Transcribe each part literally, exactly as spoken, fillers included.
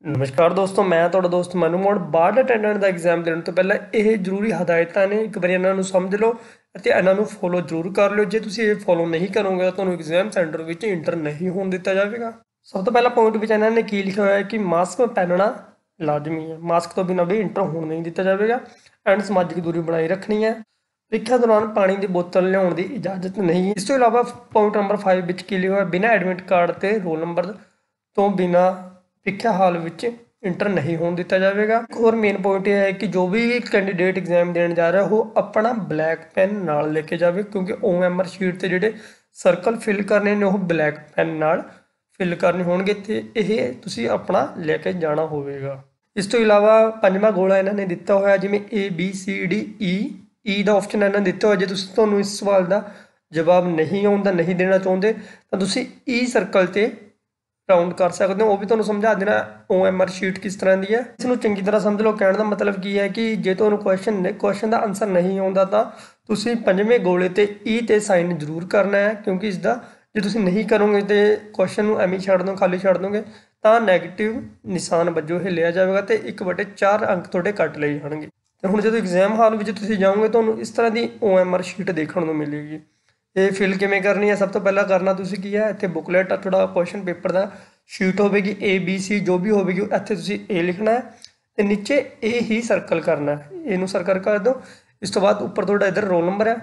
नमस्कार दोस्तों, मैं ਤੁਹਾਡਾ ਦੋਸਤ ਮਨੂ ਮੋੜ ਬਾਰਡ ਅਟੈਂਡੈਂਟ ਦਾ ਐਗਜ਼ਾਮ ਦੇਣ ਤੋਂ ਪਹਿਲਾਂ ਇਹ ਜ਼ਰੂਰੀ ਹਦਾਇਤਾਂ ਨੇ। ਇੱਕ ਵਾਰੀ ਇਹਨਾਂ ਨੂੰ ਸਮਝ ਲਓ ਅਤੇ ਇਹਨਾਂ ਨੂੰ ਫੋਲੋ ਜ਼ਰੂਰ ਕਰ ਲਿਓ। ਜੇ ਤੁਸੀਂ ਇਹ ਫੋਲੋ ਨਹੀਂ ਕਰੋਗੇ ਤਾਂ ਤੁਹਾਨੂੰ ਐਗਜ਼ਾਮ ਸੈਂਟਰ ਵਿੱਚ ਇੰਟਰ ਨਹੀਂ ਹੋਣ ਦਿੱਤਾ ਜਾਵੇਗਾ। ਸਭ ਤੋਂ ਪਹਿਲਾ ਪੁਆਇੰਟ ਵਿੱਚ ਇਹਨਾਂ ਨੇ ਕੀ ਲਿਖਿਆ ਹੋਇਆ ਹੈ ਕਿ ਮਾਸਕ ਪਹਿਨਣਾ ਲਾਜ਼ਮੀ ਹੈ। ਮਾਸਕ ਤੋਂ ਬਿਨਾਂ ਵੀ ਇੰਟਰ ਹੋਣ ਨਹੀਂ ਦਿੱਤਾ ਜਾਵੇਗਾ। ਐਂਡ ਸਮਾਜਿਕ ਦੂਰੀ ਬਣਾਈ ਰੱਖਣੀ ਹੈ। ਪ੍ਰੀਖਿਆ ਦੌਰਾਨ ਪਾਣੀ ਦੀ ਬੋਤਲ ਲਿਆਉਣ ਦੀ ਇਜਾਜ਼ਤ ਨਹੀਂ। ਇਸ ਤੋਂ ਇਲਾਵਾ ਪੁਆਇੰਟ ਨੰਬਰ ਪੰਜ ਵਿੱਚ ਕੀ ਲਿਖਿਆ ਹੋਇਆ, ਬਿਨਾਂ ਐਡਮਿਟ ਕਾਰਡ ਤੇ ਰੋਲ ਨੰਬਰ ਤੋਂ ਬਿਨਾਂ ਪ੍ਰੀਖਿਆ ਹਾਲ ਵਿੱਚ ਇੰਟਰ ਨਹੀਂ ਹੋਣ ਦਿੱਤਾ ਜਾਵੇਗਾ। ਇੱਕ ਹੋਰ ਮੇਨ ਪੁਆਇੰਟ ਇਹ ਹੈ ਕਿ ਜੋ ਵੀ ਕੈਂਡੀਡੇਟ ਐਗਜ਼ਾਮ ਦੇਣ ਜਾ ਰਿਹਾ ਉਹ ਆਪਣਾ ਬਲੈਕ ਪੈਨ ਨਾਲ ਲੈ ਕੇ ਜਾਵੇ, ਕਿਉਂਕਿ ਓ ਐਮ ਆਰ ਸ਼ੀਟ ਤੇ ਜਿਹੜੇ ਸਰਕਲ ਫਿਲ ਕਰਨੇ ਨੇ ਉਹ ਬਲੈਕ ਪੈਨ ਨਾਲ ਫਿਲ ਕਰਨੇ ਹੋਣਗੇ ਤੇ ਇਹ ਤੁਸੀਂ ਆਪਣਾ ਲੈ ਕੇ ਜਾਣਾ ਹੋਵੇਗਾ। ਇਸ ਤੋਂ ਇਲਾਵਾ ਪੰਜਵਾਂ ਗੋਲਾ ਇਹਨਾਂ ਨੇ ਦਿੱਤਾ ਹੋਇਆ, ਜਿਵੇਂ A B C D E E ਦਾ ਆਪਸ਼ਨ ਇਹਨਾਂ ਨੇ ਦਿੱਤਾ ਹੋਇਆ। ਜੇ ਤੁਸੀਂ ਤੁਹਾਨੂੰ ਇਸ ਸਵਾਲ ਦਾ ਜਵਾਬ ਨਹੀਂ ਆਉਂਦਾ, ਨਹੀਂ ਦੇਣਾ ਚਾਹੁੰਦੇ ਤਾਂ ਤੁਸੀਂ ਈ ਸਰਕਲ ਤੇ ਰਾਉਂਡ ਕਰ ਸਕਦੇ ਹੋ। ਉਹ ਵੀ ਤੁਹਾਨੂੰ ਸਮਝਾ ਦੇਣਾ ਓ ਐਮ ਆਰ ਸ਼ੀਟ ਕਿਸ ਤਰ੍ਹਾਂ ਦੀ ਹੈ। ਇਸ ਨੂੰ ਚੰਗੀ ਤਰ੍ਹਾਂ ਸਮਝ ਲਓ। ਕਹਿਣ ਦਾ ਮਤਲਬ ਕੀ ਹੈ ਕਿ ਜੇ ਤੁਹਾਨੂੰ ਕੁਐਸਚਨ ਕੁਐਸਚਨ ਦਾ ਆਨਸਰ ਨਹੀਂ ਆਉਂਦਾ ਤਾਂ ਤੁਸੀਂ ਪੰਜਵੇਂ ਗੋਲੇ ਤੇ ਈ ਤੇ ਸਾਈਨ ਜ਼ਰੂਰ ਕਰਨਾ ਹੈ, ਕਿਉਂਕਿ ਇਸ ਦਾ ਜੇ ਤੁਸੀਂ ਨਹੀਂ ਕਰੋਗੇ ਤੇ ਕੁਐਸਚਨ ਨੂੰ ਐਵੇਂ ਛੱਡ ਦੋ, ਖਾਲੀ ਛੱਡ ਦੋਗੇ ਤਾਂ ਨੈਗੇਟਿਵ ਨਿਸ਼ਾਨ ਵਜੋਂ ਇਹ ਲਿਆ ਜਾਵੇਗਾ ਤੇ ਇੱਕ ਵਟੇ ਚਾਰ ਅੰਕ ਤੁਹਾਡੇ ਕੱਟ ਲਏ ਜਾਣਗੇ। ਤੇ ਹੁਣ ਜਦੋਂ ਐਗਜ਼ਾਮ ਹਾਲ ਵਿੱਚ ਤੁਸੀਂ ਜਾਓਗੇ ਤੁਹਾਨੂੰ ਇਸ ਤਰ੍ਹਾਂ ਦੀ ਓ ਐਮ ਆਰ ਸ਼ੀਟ ਦੇਖਣ ਨੂੰ ਮਿਲੇਗੀ। ਇਹ ਫਿਲ ਕਿਵੇਂ ਕਰਨੀ ਹੈ? ਸਭ ਤੋਂ ਪਹਿਲਾਂ ਕਰਨਾ ਤੁਸੀਂ ਕੀ ਹੈ, ਇੱਥੇ ਬੁਕਲੇਟ ਤੁਹਾਡਾ ਕੁਐਸਚਨ ਪੇਪਰ ਦਾ ਸ਼ੀਟ ਹੋਵੇਗੀ ਏ ਬੀ ਸੀ ਜੋ ਵੀ ਹੋਵੇਗੀ, ਇੱਥੇ ਤੁਸੀਂ ਏ ਲਿਖਣਾ ਹੈ ਤੇ ਨੀਚੇ ਏ ਹੀ ਸਰਕਲ ਕਰਨਾ ਹੈ। ਇਹਨੂੰ ਸਰਕਲ ਕਰ ਦਿਓ। ਇਸ ਤੋਂ ਬਾਅਦ ਉੱਪਰ ਤੁਹਾਡਾ ਇੱਧਰ ਰੋਲ ਨੰਬਰ ਹੈ,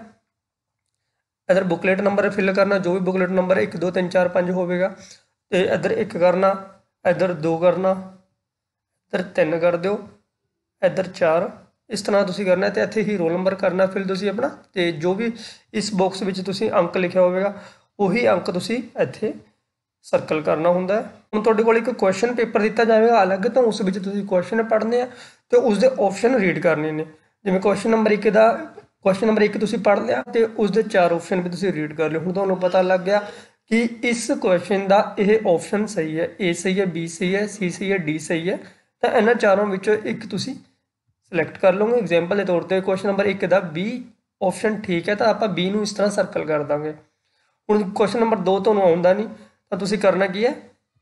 ਇੱਧਰ ਬੁਕਲੇਟ ਨੰਬਰ ਫਿਲ ਕਰਨਾ, ਜੋ ਵੀ ਬੁਕਲੇਟ ਨੰਬਰ ਇੱਕ ਦੋ ਤਿੰਨ ਚਾਰ ਪੰਜ ਹੋਵੇਗਾ ਤੇ ਇੱਧਰ ਇੱਕ ਕਰਨਾ, ਇੱਧਰ ਦੋ ਕਰਨਾ, ਇੱਧਰ ਤਿੰਨ ਕਰ ਦਿਓ, ਇੱਧਰ ਚਾਰ, ਇਸ ਤਰ੍ਹਾਂ ਤੁਸੀਂ ਕਰਨਾ ਤੇ ਇੱਥੇ ਹੀ ਰੋਲ ਨੰਬਰ ਕਰਨਾ ਫਿਲ ਤੁਸੀਂ ਆਪਣਾ, ਤੇ ਜੋ ਵੀ ਇਸ ਬਾਕਸ ਵਿੱਚ ਤੁਸੀਂ ਅੰਕ ਲਿਖਿਆ ਹੋਵੇਗਾ ਉਹੀ ਅੰਕ ਤੁਸੀਂ ਇੱਥੇ ਸਰਕਲ ਕਰਨਾ ਹੁੰਦਾ ਹੈ। ਹੁਣ ਤੁਹਾਡੇ ਕੋਲ ਇੱਕ ਕੁਐਸਚਨ ਪੇਪਰ ਦਿੱਤਾ ਜਾਵੇਗਾ ਅਲੱਗ ਤੋਂ, ਉਸ ਵਿੱਚ ਤੁਸੀਂ ਕੁਐਸਚਨ ਪੜ੍ਹਨੇ ਆ ਤੇ ਉਸਦੇ ਆਪਸ਼ਨ ਰੀਡ ਕਰਨੇ ਨੇ। ਜਿਵੇਂ ਕੁਐਸਚਨ ਨੰਬਰ ਇੱਕ ਦਾ ਕੁਐਸਚਨ ਨੰਬਰ ਇੱਕ ਤੁਸੀਂ ਪੜ੍ਹ ਲਿਆ ਤੇ ਉਸਦੇ ਚਾਰ ਆਪਸ਼ਨ ਵੀ ਤੁਸੀਂ ਰੀਡ ਕਰ ਲਿਓ। ਹੁਣ ਤੁਹਾਨੂੰ ਪਤਾ ਲੱਗ ਗਿਆ ਕਿ ਇਸ ਕੁਐਸਚਨ ਦਾ ਇਹ ਆਪਸ਼ਨ ਸਹੀ ਹੈ, ਏ ਸਹੀ ਹੈ, ਬੀ ਸਹੀ ਹੈ, ਸੀ ਸਹੀ ਹੈ, ਡੀ ਸਹੀ ਹੈ, ਤਾਂ ਇਹਨਾਂ ਚਾਰੋਂ ਵਿੱਚੋਂ ਇੱਕ ਤੁਸੀਂ ਸਿਲੈਕਟ ਕਰ ਲਓਗੇ। ਐਗਜ਼ਾਮਪਲ ਦੇ ਤੌਰ ਤੇ ਕੁਐਸਚਨ ਨੰਬਰ ਇੱਕ ਦਾ ਬੀ ਆਪਸ਼ਨ ਠੀਕ ਹੈ ਤਾਂ ਆਪਾਂ ਬੀ ਨੂੰ ਇਸ ਤਰ੍ਹਾਂ ਸਰਕਲ ਕਰ ਦਾਂਗੇ। ਹੁਣ ਕੁਐਸਚਨ ਨੰਬਰ ਦੋ ਤੁਹਾਨੂੰ ਆਉਂਦਾ ਨਹੀਂ ਤਾਂ ਤੁਸੀਂ ਕਰਨਾ ਕੀ ਹੈ,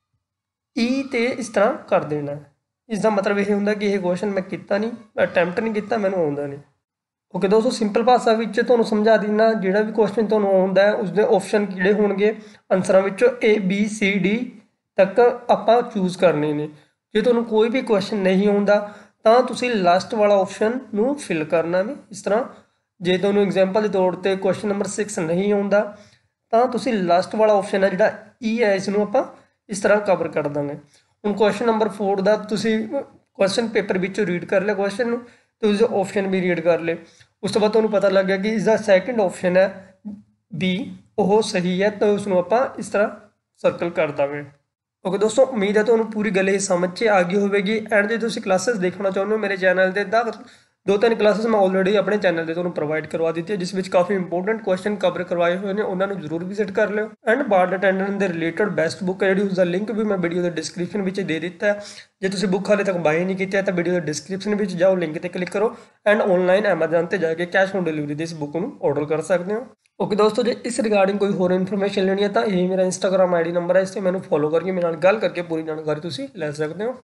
ਈ ਤੇ ਇਸ ਤਰ੍ਹਾਂ ਕਰ ਦੇਣਾ। ਇਸ ਦਾ ਮਤਲਬ ਇਹ ਹੁੰਦਾ ਕਿ ਇਹ ਕੁਐਸਚਨ ਮੈਂ ਕੀਤਾ ਨਹੀਂ, ਅਟੈਂਪਟ ਨਹੀਂ ਕੀਤਾ, ਮੈਨੂੰ ਆਉਂਦਾ ਨਹੀਂ। ਓਕੇ ਦੋਸਤੋ, ਸਿੰਪਲ ਭਾਸ਼ਾ ਵਿੱਚ ਤੁਹਾਨੂੰ ਸਮਝਾ ਦੇਣਾ, ਜਿਹੜਾ ਵੀ ਕੁਐਸਚਨ ਤੁਹਾਨੂੰ ਆਉਂਦਾ ਹੈ ਉਸਦੇ ਆਪਸ਼ਨ ਕਿਹੜੇ ਹੋਣਗੇ ਆਨਸਰਾਂ ਵਿੱਚੋਂ ਏ ਬੀ ਸੀ ਡੀ ਤੱਕ ਆਪਾਂ ਚੂਜ਼ ਕਰਨੇ ਨੇ। ਜੇ ਤੁਹਾਨੂੰ ਕੋਈ ਵੀ ਕੁਐਸਚਨ ਨਹੀਂ ਆਉਂਦਾ ਤਾਂ ਤੁਸੀਂ ਲਾਸਟ ਵਾਲਾ ਆਪਸ਼ਨ ਨੂੰ ਫਿਲ ਕਰਨਾ ਵੀ ਇਸ ਤਰ੍ਹਾਂ। ਜੇ ਤੁਹਾਨੂੰ ਐਗਜ਼ਾਮਪਲ ਦੇ ਤੌਰ ਤੇ ਕੁਐਸਚਨ ਨੰਬਰ ਛੇ ਨਹੀਂ ਆਉਂਦਾ ਤਾਂ ਤੁਸੀਂ ਲਾਸਟ ਵਾਲਾ ਆਪਸ਼ਨ ਹੈ ਜਿਹੜਾ ਈ ਹੈ, ਇਸ ਨੂੰ ਆਪਾਂ ਇਸ ਤਰ੍ਹਾਂ ਕਵਰ ਕਰ ਦਾਂਗੇ। ਹੁਣ ਕੁਐਸਚਨ ਨੰਬਰ ਚਾਰ ਦਾ ਤੁਸੀਂ ਕੁਐਸਚਨ ਪੇਪਰ ਵਿੱਚੋਂ ਰੀਡ ਕਰ ਲਿਆ ਕੁਐਸਚਨ ਨੂੰ ਤੇ ਉਸਦੇ ਆਪਸ਼ਨ ਵੀ ਰੀਡ ਕਰ ਲਏ। ਉਸ ਤੋਂ ਬਾਅਦ ਤੁਹਾਨੂੰ ਪਤਾ ਲੱਗ ਗਿਆ ਕਿ ਇਸ ਦਾ ਸੈਕਿੰਡ ਆਪਸ਼ਨ ਹੈ ਬੀ, ਉਹ ਸਹੀ ਹੈ, ਤਾਂ ਉਸ ਨੂੰ ਆਪਾਂ ਇਸ ਤਰ੍ਹਾਂ ਸਰਕਲ ਕਰ ਦਾਂਗੇ। ਓਕੇ ਦੋਸਤੋ, ਉਮੀਦ ਹੈ ਤੁਹਾਨੂੰ ਪੂਰੀ ਗੱਲ ਇਹ ਸਮਝ 'ਚ ਆ ਗਈ ਹੋਵੇਗੀ। ਐਂਡ ਜੇ ਤੁਸੀਂ ਕਲਾਸਿਸ ਦੇਖਣਾ ਚਾਹੁੰਦੇ ਹੋ ਮੇਰੇ ਚੈਨਲ 'ਤੇ ਤਾਂ ਦੋ ਤਿੰਨ ਕਲਾਸਿਸ ਮੈਂ ਆਲਰੇਡੀ ਆਪਣੇ ਚੈਨਲ 'ਤੇ ਤੁਹਾਨੂੰ ਪ੍ਰੋਵਾਈਡ ਕਰਵਾ ਦਿੱਤੀ ਹੈ, ਜਿਸ ਵਿੱਚ ਕਾਫੀ ਇੰਪੋਰਟੈਂਟ ਕੁਐਸਚਨ ਕਵਰ ਕਰਵਾਏ ਹੋਏ ਨੇ, ਉਹਨਾਂ ਨੂੰ ਜ਼ਰੂਰ ਵਿਜ਼ਿਟ ਕਰ ਲਿਓ। ਐਂਡ ਬਾਰਡ ਅਟੈਂਡੈਂਟ ਦੇ ਰਿਲੇਟਡ ਬੈਸਟ ਬੁੱਕ ਹੈ ਜਿਹੜੀ, ਉਸਦਾ ਲਿੰਕ ਵੀ ਮੈਂ ਵੀਡੀਓ ਦੇ ਡਿਸਕ੍ਰਿਪਸ਼ਨ ਵਿੱਚ ਦੇ ਦਿੱਤਾ ਹੈ। ਜੇ ਤੁਸੀਂ ਬੁੱਕ ਹਾਲੇ ਤੱਕ ਬਾਏ ਨਹੀਂ ਕੀਤੀ ਹੈ ਤਾਂ ਵੀਡੀਓ ਦੇ ਡਿਸਕ੍ਰਿਪਸ਼ਨ ਵਿੱਚ ਜਾਓ, ਲਿੰਕ 'ਤੇ ਕਲਿੱਕ ਕਰੋ ਐਂਡ ਔਨਲਾਈਨ ਐਮਾਜ਼ਨ 'ਤੇ ਜਾ ਕੇ ਕੈਸ਼ ਔਨ ਡਿਲੀਵਰੀ ਦੇ ਇਸ ਬੁੱਕ ਨੂੰ ਆਰਡਰ ਕਰ ਸਕਦੇ ਹੋ। ਓਕੇ ਦੋਸਤੋ, ਜੇ ਇਸ ਰਿਗਾਰਡਿੰਗ ਕੋਈ ਹੋਰ ਇਨਫੋਰਮੇਸ਼ਨ ਲੈਣੀ ਹੈ ਤਾਂ ਇਹ ਮੇਰਾ ਇੰਸਟਾਗ੍ਰਾਮ ਆਈ ਡੀ ਨੰਬਰ ਹੈ, ਇਸ 'ਤੇ ਮੈਨੂੰ ਫੋਲੋ ਕਰਕੇ ਮੇਰੇ ਨਾਲ ਗੱਲ ਕਰਕੇ ਪੂਰੀ ਜਾਣਕਾਰੀ ਤੁਸੀਂ ਲੈ ਸਕਦੇ ਹੋ।